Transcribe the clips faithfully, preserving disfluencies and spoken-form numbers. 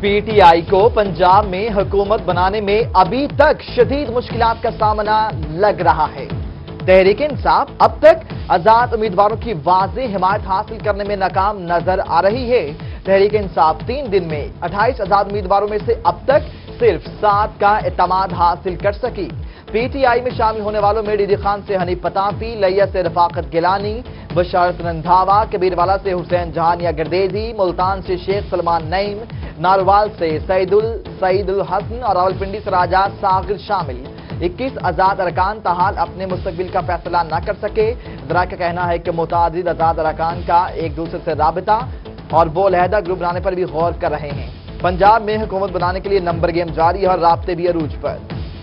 P T I को पंजाब में हुकूमत बनाने में अभी तक शदीद मुश्किलात का सामना लग रहा है। तहरीक इंसाफ अब तक आजाद उम्मीदवारों की वाज़ेह हिमायत हासिल करने में नाकाम नजर आ रही है। तहरीक इंसाफ तीन दिन में अट्ठाईस आजाद उम्मीदवारों में से अब तक सिर्फ सात का एतमाद हासिल कर सकी। पी टी आई में शामिल होने वालों में डीडी खान से हनीफ पताफी, लैया से रफाकत गिलानी, बशारत रंधावा, कबीरवाला से हुसैन जहानिया गर्देजी, मुल्तान से शेख सलमान नईम, नारवाल से सईदुल सईदुल हसन और रावलपिंडी से राजा सागिर शामिल। इक्कीस आजाद अरकान ताहाल अपने मुस्तकबिल का फैसला न कर सके। जरा का कहना है कि मुतादिद आजाद अरकान का एक दूसरे से राबिता और वो अलहदा ग्रुप बनाने पर भी गौर कर रहे हैं। पंजाब में हुकूमत बनाने के लिए नंबर गेम जारी है और राब्ते भी अरूज पर।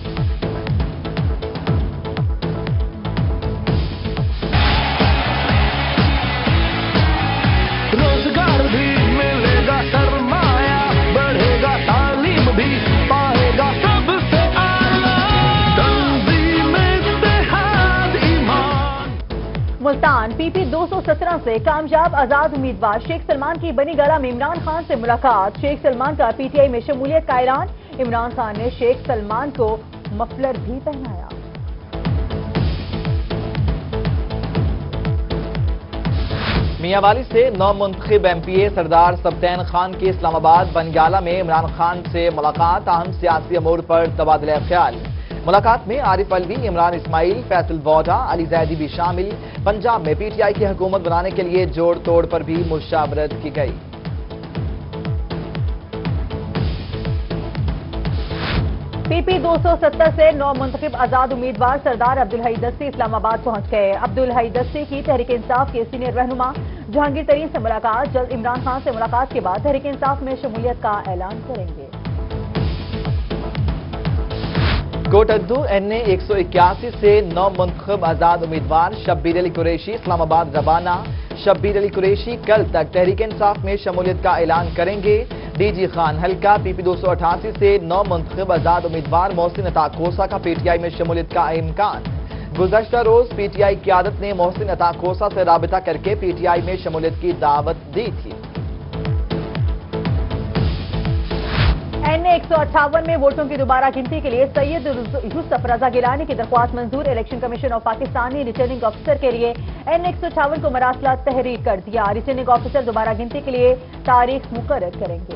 रोजगार भी मिलेगा, सरमाया बढ़ेगा, तालीम भी पाएगा सबसे आला, तंजीम इत्तेहाद ईमान। मुल्तान पीपी दो सौ सत्रह से कामयाब आजाद उम्मीदवार शेख सलमान की बनी गला में इमरान खान से मुलाकात। शेख सलमान का पीटीआई में शमूलियत का ऐलान। इमरान खान ने शेख सलमान को मफलर भी पहनाया। मियांवाली से नौ मुंतखब M P A Sardar Sibtain Khan की इस्लामाबाद बनगाला में इमरान खान से मुलाकात। अहम सियासी अमूर पर तबादला ख्याल। मुलाकात में आरिफ अलवी, इमरान इस्माइल, फैसल वोडा, अली जैदी भी शामिल। पंजाब में पीटीआई की हुकूमत बनाने के लिए जोड़ तोड़ पर भी मुशावरत की गई। पीपी दो सौ सत्तर से नौ मुंतखब आजाद उम्मीदवार सरदार अब्दुल हई दस्ती इस्लामाबाद पहुंच गए। अब्दुल हई दस्ती की तहरीक इंसाफ के सीनियर रहनुमा जहांगीर तरीन से मुलाकात। जल्द इमरान खान से मुलाकात के बाद तहरीक इंसाफ में शमूलियत का ऐलान करेंगे। कोटद्दू एन ए एक सौ इक्यासी से नौ मुंतखब आजाद उम्मीदवार शब्बीर अली कुरैशी इस्लामाबाद रवाना। शब्बीर अली कुरैशी कल तक तहरीक इंसाफ में शमूलियत का ऐलान करेंगे। डीजी खान हल्का पीपी दो सौ अठासी से नौ मुंतखब आजाद उम्मीदवार मोहसिन अता कोसा का पीटीआई में शमूलियत का इम्कान। गुज़श्ता रोज पीटीआई क़यादत ने मोहसिन अता कोसा से राबिता करके पीटीआई में शमूलियत की दावत दी थी। एन ए एक सौ अट्ठावन में वोटों की दोबारा गिनती के लिए सैयद यूसुफ रजा गिलानी की दरख्वास्त मंजूर। इलेक्शन कमीशन ऑफ पाकिस्तान ने रिटर्निंग ऑफिसर के लिए एन एक सौ अट्ठावन को मरासला तहरीर कर दिया। रिटर्निंग ऑफिसर दोबारा गिनती के लिए तारीख मुकर्रर करेंगे।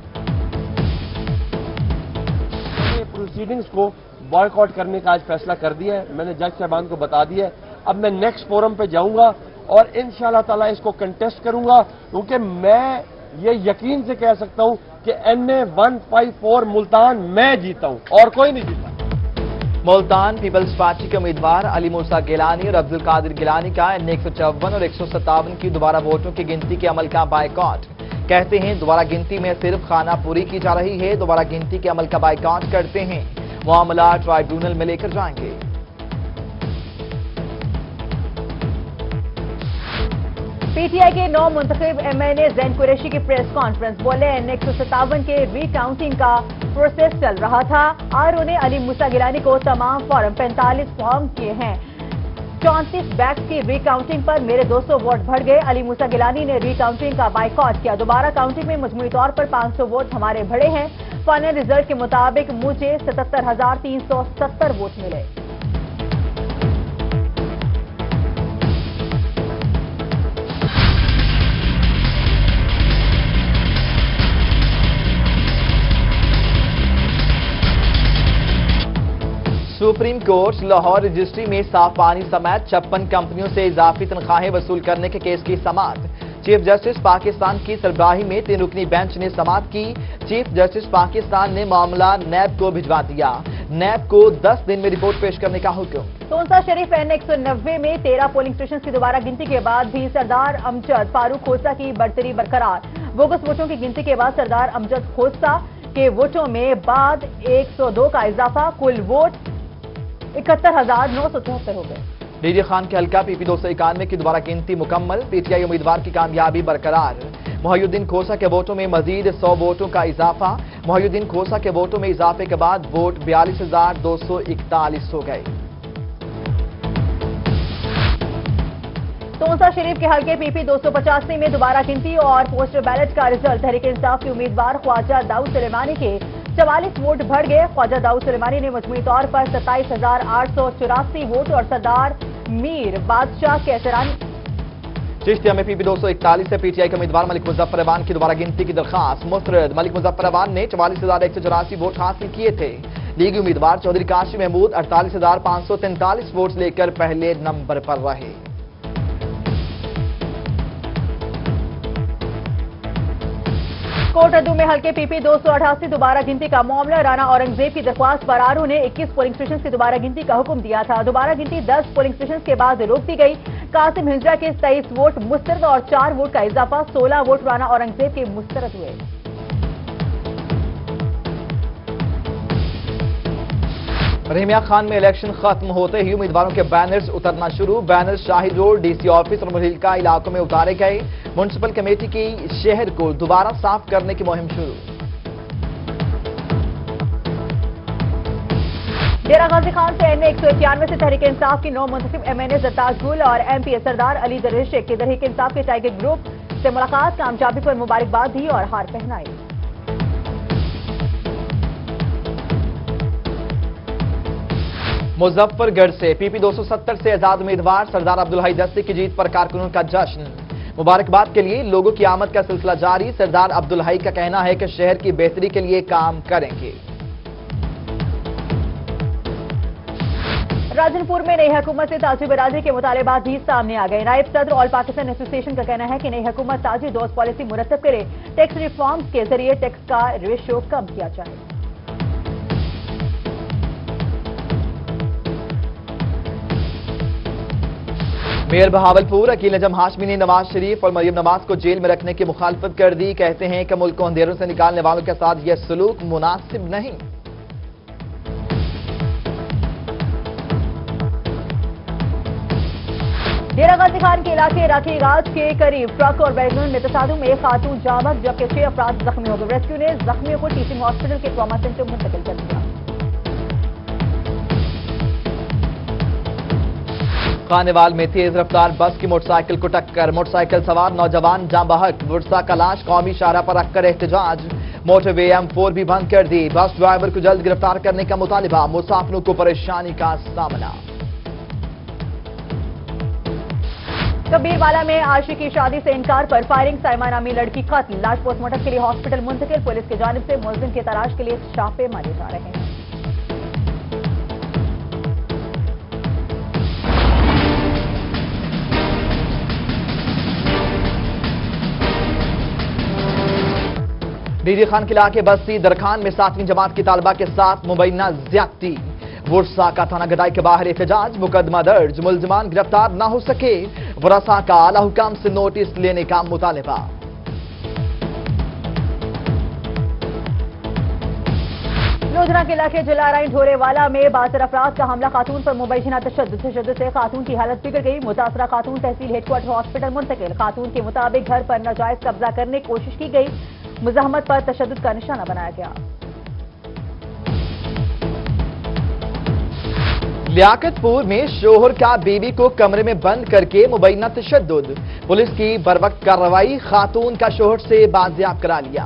प्रोसीडिंग्स को बॉयकॉट करने का आज फैसला कर दिया है। मैंने जज साहबान को बता दिया है। अब मैं नेक्स्ट फोरम पे जाऊंगा और इंशाल्लाह ताला इसको कंटेस्ट करूंगा, क्योंकि मैं ये यकीन से कह सकता हूं कि एन ए एक सौ चौवन मुल्तान मैं जीता हूं और कोई नहीं जीता। मुल्तान पीपल्स पार्टी के उम्मीदवार अली मूसा गिलानी और अब्दुल कादिर गिलानी का एन ए एक सौ चौवन और एक सौ सत्तावन की दोबारा वोटों की गिनती के अमल का बायकॉट। कहते हैं दोबारा गिनती में सिर्फ खाना पूरी की जा रही है। दोबारा गिनती के अमल का बायकॉट करते हैं, मामला ट्राइब्यूनल में लेकर जाएंगे। पीटीआई के नौ मुंतखब M N A Zain Qureshi की प्रेस कॉन्फ्रेंस। बोले एन एक सौ सत्तावन के रीकाउंटिंग का प्रोसेस चल रहा था। आर ओ ने अली मूसा गिलानी को तमाम फॉर्म पैंतालीस फॉर्म किए हैं। चौंतीस बैग्स की रीकाउंटिंग पर मेरे दो सौ वोट बढ़ गए। अली मूसा गिलानी ने रीकाउंटिंग का बायकॉट किया। दोबारा काउंटिंग में मजमूई तौर पर पाँच सौ वोट हमारे बढ़े हैं। फाइनल रिजल्ट के मुताबिक मुझे सतहत्तर हजार तीन सौ सत्तर वोट मिले। सुप्रीम कोर्ट लाहौर रजिस्ट्री में साफ पानी समेत छप्पन कंपनियों से इजाफी तनख्वाहें वसूल करने के केस की समाअत। चीफ जस्टिस पाकिस्तान की सरबराही में तीन रुकनी बेंच ने समाअत की। चीफ जस्टिस पाकिस्तान ने मामला नैब को भिजवा दिया। नैब को दस दिन में रिपोर्ट पेश करने का हुक्म। तोनसा शरीफ एन एक सौ नब्बे में तेरह पोलिंग स्टेशन की दोबारा गिनती के बाद भी सरदार अमजद फारूक खोसा की बढ़तरी बरकरार। बोगस वोटों की गिनती के बाद सरदार अमजद खोसा के वोटों में बाद एक सौ दो का इजाफा। कुल वोट इकहत्तर हजार नौ सौ चौहत्तर हो गए। डीडी खान के हल्का पीपी दो सौ इक्यानवे की दोबारा गिनती मुकम्मल। पीटीआई उम्मीदवार की कामयाबी बरकरार। मोहिउद्दीन खोसा के वोटों में मजीद सौ वोटों का इजाफा। मोहिउद्दीन खोसा के वोटों में इजाफे के बाद वोट बयालीस हजार दो सौ इकतालीस हो गए। तोसा शरीफ के हल्के पीपी दो सौ पचासी में दोबारा गिनती और पोस्टल बैलेट का रिजल्ट तहरीक इंसाफ के उम्मीदवार ख्वाजा दाऊद सुलेमानी के चवालीस वोट बढ़ गए। ख्वाजा दाऊद सुलेमानी ने मजमूई तौर पर सत्ताईस हजार आठ सौ चौरासी वोट और सरदार मीर बादशाह के एहतरामी चिश्तिया में पीपी दो सौ इकतालीस से पीटीआई के उम्मीदवार मलिक मुजफ्फर अवान की दोबारा गिनती की दरखास्त मुस्तरद। मलिक मुजफ्फर अवान ने चवालीस हजार एक सौ चौरासी वोट हासिल किए थे। लीगी उम्मीदवार चौधरी काशी महमूद अड़तालीस हजार पांच सौ तैंतालीस वोट लेकर पहले नंबर पर रहे। कोटअदू में हल्के पीपी दो सौ अठासी दोबारा गिनती का मामला। राना औरंगजेब की दरख्वास्त पर आर ओ ने इक्कीस पोलिंग स्टेशन की दोबारा गिनती का हुक्म दिया था। दोबारा गिनती दस पोलिंग स्टेशन के बाद रोक दी गई। कासिम हिजरा के तेईस वोट मुस्तरद और चार वोट का इजाफा सोलह वोट राना औरंगजेब के मुस्तरद हुए। रहीमिया खान में इलेक्शन खत्म होते ही उम्मीदवारों के बैनर्स उतरना शुरू। Banners Shahi road, DC office और मुहिलका इलाकों में उतारे गए। म्युनिसिपल कमेटी की शहर को दोबारा साफ करने की मुहिम शुरू। डेरा गाजी खान से एन ए एक सौ इक्यानवे से तहरीक इंसाफ की नौ मुंतखब एम एन ए जरताज गुल और M P A Sardar Ali Darvesh के तहरीक इंसाफ के टाइगर ग्रुप से मुलाकात, कामयाबी पर मुबारकबाद दी और हार पहनाई। मुजफ्फरगढ़ से पीपी दो सौ सत्तर से आजाद उम्मीदवार सरदार अब्दुल हई दस्ती की जीत पर कारकुनों का जश्न। मुबारकबाद के लिए लोगों की आमद का सिलसिला जारी। सरदार अब्दुल हई का कहना है कि शहर की बेहतरी के लिए काम करेंगे। राजनपुर में नई हुकूमत से ताजी बरादरी के मुतालबात भी सामने आ गए। नायब सदर ऑल पाकिस्तान एसोसिएशन का कहना है कि नई हुकूमत ताजी दोस्त पॉलिसी मुरतब करे, टैक्स रिफॉर्म्स के जरिए टैक्स का रेशो कम किया जाए। मेयर बहावलपुर अकील नजम हाशमी ने नवाज शरीफ और मरियम नवाज को जेल में रखने की मुखालफत कर दी। कहते हैं कि मुल्क को अंधेरों से निकालने वालों के साथ यह सलूक मुनासिब नहीं। डेरा गाजी खान के इलाके इराकी राज के करीब ट्रक और वैगन में तसादुम में एक खातून जामक जबकि छह अफराद जख्मी हो गए। रेस्क्यू ने जख्मियों को टीचिंग हॉस्पिटल के ट्रॉमा सेंटर मुंतकिल कर दिया। खानेवाल में तेज रफ्तार बस की मोटरसाइकिल को टक्कर। मोटरसाइकिल सवार नौजवान जाँ बहक। वुरसा का लाश कौमी शाहरा पर रखकर एहतजाज। मोटरवे एम फोर भी बंद कर दी। बस ड्राइवर को जल्द गिरफ्तार करने का मुतालिबा। मुसाफिरों को परेशानी का सामना। कबीरवाला में आशिक की शादी से इनकार पर फायरिंग, साइमा नामी लड़की कत्ल। लाश पोस्टमार्टम के लिए हॉस्पिटल मुंतकिल। पुलिस की जानिब से मुलजिम की तलाश के लिए छापे मारे जा रहे हैं। डीजी खान किला के बस्ती दरखान में सातवीं जमात की तालबा के साथ मुबैना ज्यादती। वुरसा का थाना गदाई के बाहर एहतजाज, मुकदमा दर्ज। मुलजिमान गिरफ्तार न हो सके। वुरसा का आला हुकाम से नोटिस लेने का मुतालिबा। लोधरा के इलाके जलाराइन ढोरेवाला में बासर अफराद का हमला, खातून पर मुबैना तशद्दुद तशद्दुद से खातून की हालत बिगड़ गई। मुतासरा खातून तहसील हेडक्वार्टर हॉस्पिटल मुंतकिल। खातून के मुताबिक घर पर नाजायज कब्जा करने की कोशिश की गई। मुजाहमत पर तशद्दुद का निशाना बनाया गया। लियाकतपुर में शोहर का बीवी को कमरे में बंद करके मुबैना तशद्दुद। पुलिस की बरवक्त कार्रवाई, खातून का शोहर से बाजियाब करा लिया।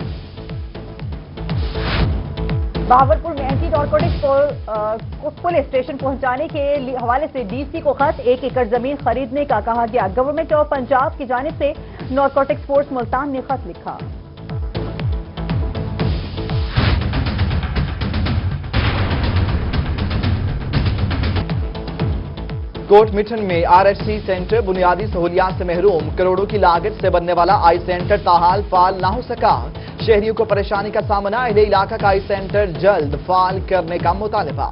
बहावलपुर में एंटी नारकोटिक्स पुलिस स्टेशन पहुंचाने के हवाले से डीसी को खत, एक एकड़ जमीन खरीदने का कहा गया। गवर्नमेंट ऑफ पंजाब की जानिब से नारकोटिक्स फोर्स मुल्तान ने खत लिखा। कोट मिठन में आरएचसी सेंटर बुनियादी सहूलियात से महरूम। करोड़ों की लागत से बनने वाला आई सेंटर ताहाल फाल ना हो सका। शहरियों को परेशानी का सामना। अहले इलाका का आई सेंटर जल्द फाल करने का मुतालिबा।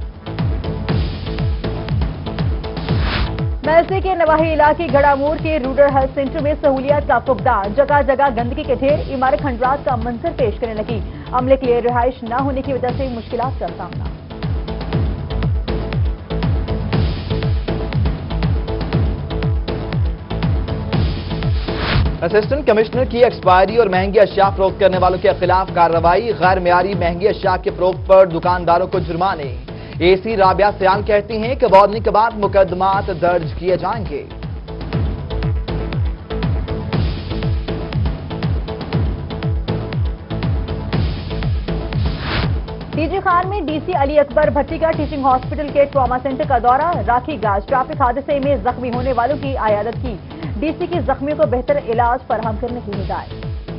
महसे के नवाही इलाके घड़ामोर के रूरल हेल्थ सेंटर में सहूलियात का फुकदान। जगह जगह गंदगी के ढेर, इमारत खंडरात का मंजर पेश करने लगी। अमले के लिए रिहाइश न होने की वजह से मुश्किलात का सामना। असिस्टेंट कमिश्नर की एक्सपायरी और महंगी अशिया फरोख्त करने वालों के खिलाफ कार्रवाई। गैर मेयारी महंगी अशिया के फरोख्त पर दुकानदारों को जुर्माने। एसी राबिया सयाल कहती हैं कि वार्निंग के बाद मुकदमात दर्ज किए जाएंगे। डीजी खान में डीसी अली अकबर भट्टी का टीचिंग हॉस्पिटल के ट्रॉमा सेंटर का दौरा, राखी गाज ट्रैफिक हादसे में जख्मी होने वालों की आयादत की, डीसी की जख्मियों को बेहतर इलाज फराहम करने की हिदायत।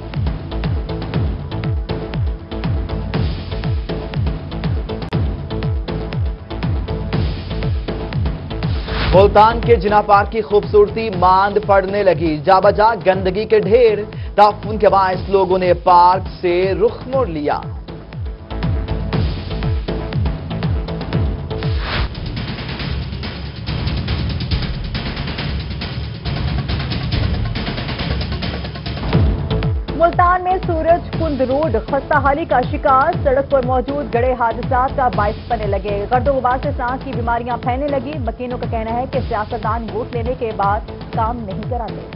मुल्तान के जिना पार्क की खूबसूरती मांद पड़ने लगी, जाबजा गंदगी के ढेर, ताफून के बायस लोगों ने पार्क से रुख मोड़ लिया। मुल्तान में सूरज कुंद रोड खस्ताहाली का शिकार, सड़क पर मौजूद गड़े हादसात का बाइस बनने लगे, गर्दो गुबार से सांस की बीमारियां फैलने लगी। वकीलों का कहना है कि सियासतदान वोट लेने के बाद काम नहीं कराते।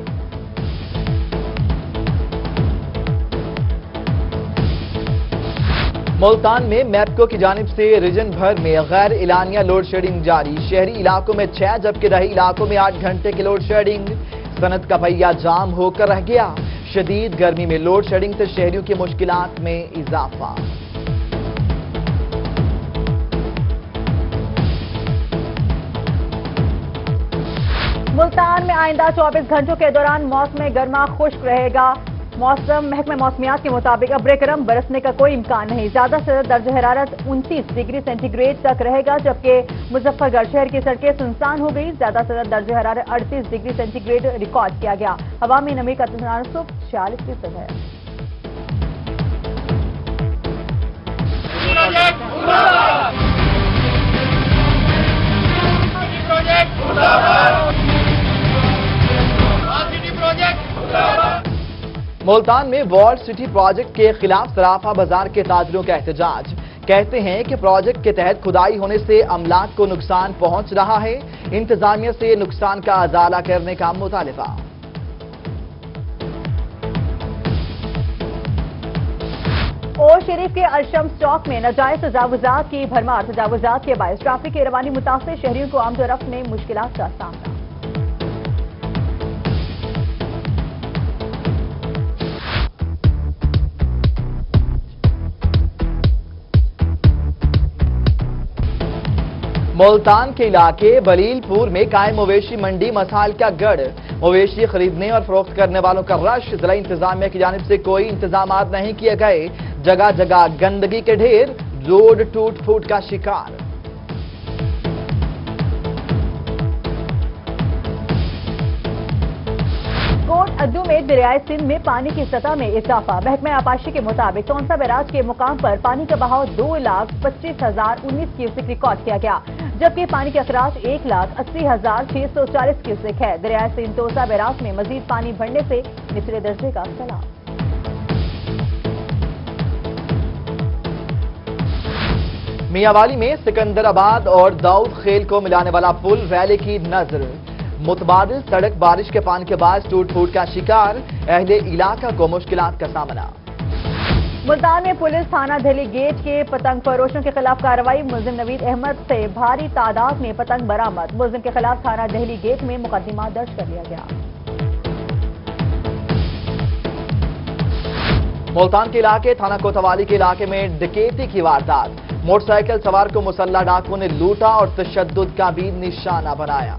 मुल्तान में मैपको की जानिब से रीजन भर में गैर इलानिया लोड शेडिंग जारी, शहरी इलाकों में छह जबकि रही इलाकों में आठ घंटे की लोड शेडिंग, सनत का पहिया जाम होकर रह गया। शदीद गर्मी में लोड शेडिंग से शहरियों की मुश्किलात में इजाफा। मुल्तान में आइंदा चौबीस घंटों के दौरान मौसम गर्मा खुश्क रहेगा। मौसम महकमा मौसमियात के मुताबिक अब बेकरम बरसने का कोई इम्कान नहीं। ज्यादा से ज्यादा दर्ज हरारत उनतीस डिग्री सेंटीग्रेड तक रहेगा, जबकि मुजफ्फरगढ़ शहर की सड़कें सुनसान हो गई। ज्यादा से ज्यादा दर्ज हरारत अड़तीस डिग्री सेंटीग्रेड रिकॉर्ड किया गया। हवा में नमी का तनासुब छियालीस फीसद है। मुल्तान में वॉल्ड सिटी प्रोजेक्ट के खिलाफ सराफा बाजार के ताजरों का एहतजाज, कहते हैं कि प्रोजेक्ट के तहत खुदाई होने से अमलाक को नुकसान पहुंच रहा है, इंतजामिया से नुकसान का अजाला करने का मुतालिबा। और शरीफ के अलशम्स चौक में नाजायज तजावुजात की भरमार, तजावुजात के बायस ट्रैफिक की रवानी मुतासिर, शहरियों को आमदोरफ्त में मुश्किलात का सामना। मुल्तान के इलाके बलीलपुर में कायम मवेशी मंडी मसाइल का गढ़, मवेशी खरीदने और फरोख्त करने वालों का रश, जिला इंतजामिया की जानिब से कोई इंतजाम नहीं किए गए, जगह जगह गंदगी के ढेर, रोड टूट फूट का शिकार। कोट अद्दू में दरियाए सिंध में पानी की सतह में इजाफा, महकमा आपाशी के मुताबिक तौंसा बैराज के मुकाम पर पानी का बहाव दो लाख पच्चीस हजार उन्नीस क्यूसेक रिकॉर्ड किया गया, जबकि पानी का अखराज एक लाख अस्सी हजार छह सौ चालीस क्यूसेक है। दरियाए सिंध तौंसा बैराज में मजीद पानी बढ़ने से निचले दर्जे का सैलाब। मियांवाली में सिकंदराबाद और दाऊद खेल को मिलाने वाला पुल रैली की नजर, मुतबादिल सड़क बारिश के पानी के बाद टूट फूट का शिकार, अहले इलाका को मुश्किलात का सामना। मुल्तान में पुलिस थाना दिल्ली गेट के पतंग फरोशों के खिलाफ कार्रवाई, मुलजिम नवीद अहमद से भारी तादाद में पतंग बरामद, मुलजिम के खिलाफ थाना दिल्ली गेट में मुकदमा दर्ज कर लिया गया। मुल्तान के इलाके थाना कोतवाली के इलाके में डकैती की वारदात, मोटरसाइकिल सवार को मुसल्ला डाकुओं ने लूटा और तशद्दुद का भी निशाना बनाया।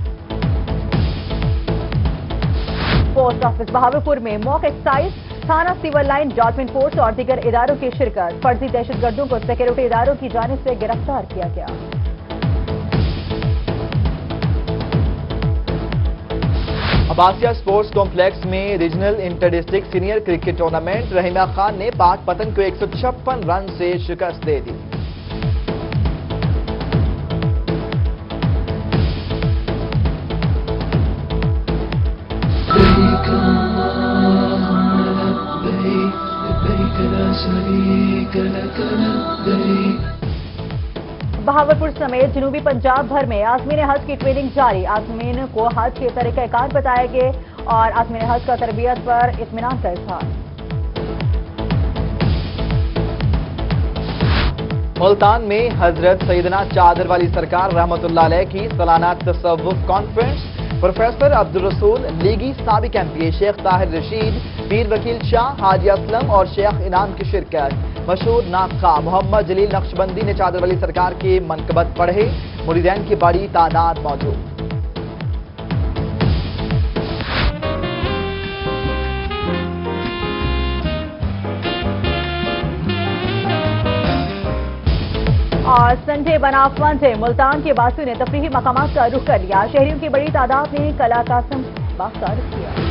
पोस्ट ऑफिस बहावलपुर में मॉक एक्साइज, थाना सिविल लाइन, डॉल्फिन फोर्स और दीगर इदारों की शिरकत, फर्जी दहशतगर्दों को सिक्योरिटी इदारों की जानिब से गिरफ्तार किया गया। अब्बासिया स्पोर्ट्स कॉम्प्लेक्स में regional inter district senior cricket tournament, Rahima Khan ने पाक पतंग को एक सौ छप्पन रन से शिकस्त दे दी। बहावलपुर समेत जनूबी पंजाब भर में आज़मीन हज की ट्रेनिंग जारी, आज़मीन को हज के तरीक़ाकार बताए गए और आज़मीन हज का तरबियत पर इत्मीनान का इज़हार। मुल्तान में हजरत सैयदना चादर वाली सरकार रहमतुल्लाह अलैह की सालाना तसव्वुफ कॉन्फ्रेंस, प्रोफेसर अब्दुल रसूल, लीगी साबिक M P A Sheikh Tahir Rashid, Pir Wakeel Shah, हाजी असलम और शेख इनाम की शिरकत। मशहूर नाखा मोहम्मद जलील नक्शबंदी ने चादर वली सरकार के मनकबत पढ़े। मुरीदैन की बड़ी तादाद मौजूद। और संडे बना फन डे। मुल्तान के बासियों ने तफरीही मकामात का रुख कर लिया। शहरियों की बड़ी तादाद ने कला का संवाद का रुख किया।